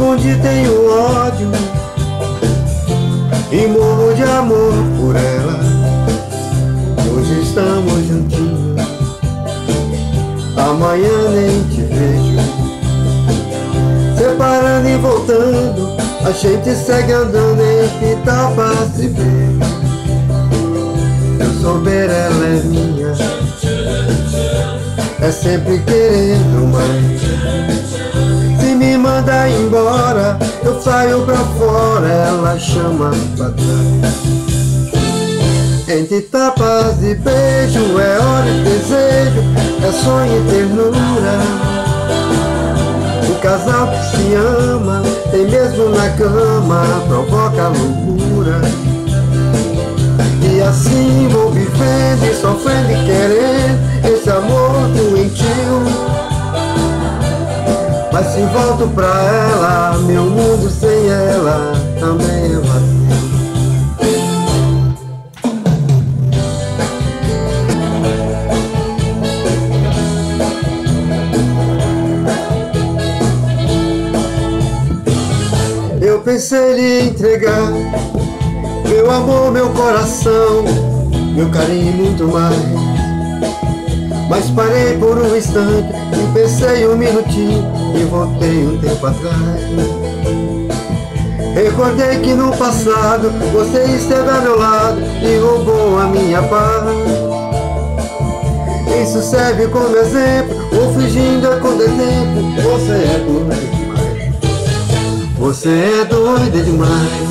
esconde tenho ódio e morro de amor por ela. Hoje estamos juntinhos, amanhã nem te vejo. Separando e voltando, a gente segue andando entre tapas e beijos. Se eu souber, ela é minha, é sempre querendo mais. Se me manda embora, eu saio pra fora, ela chama pra trás. Entre tapas e beijo, é hora e desejo, é sonho e ternura. O casal que se ama, tem mesmo na cama, provoca loucura. E assim vou vivendo e sofrendo e querendo esse amor doentio. Mas se volto pra ela, meu mundo sem ela também é vazio. Eu pensei lhe entregar meu amor, meu coração, meu carinho e muito mais. Mas parei por um instante e pensei um minutinho e voltei um tempo atrás. Recordei que no passado você esteve ao meu lado e roubou a minha paz. Isso serve como exemplo, vou fingindo a todo tempo. Você é doida demais, você é doida demais,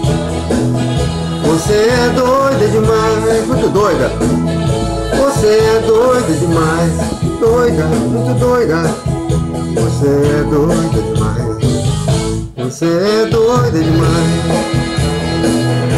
você é doida demais, muito doida. Você é doida demais, doida, muito doida. Você é doida demais, você é doida demais.